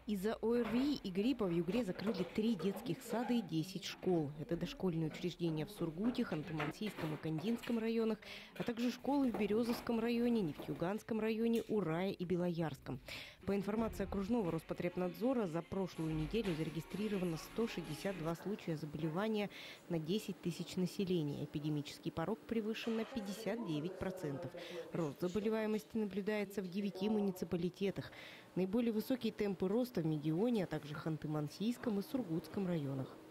Из-за ОРВИ и гриппа в Югре закрыли 3 детских сада и 10 школ. Это дошкольные учреждения в Сургуте, Ханты-Мансийском и Кандинском районах, а также школы в Березовском районе, Нефтьюганском районе, Урае и Белоярском. По информации окружного Роспотребнадзора, за прошлую неделю зарегистрировано 162 случая заболевания на 10 тысяч населения. Эпидемический порог превышен на 59%. Рост заболеваемости наблюдается в 9 муниципалитетах. Наиболее высокие темпы роста в Мегионе, а также Ханты-Мансийском и Сургутском районах.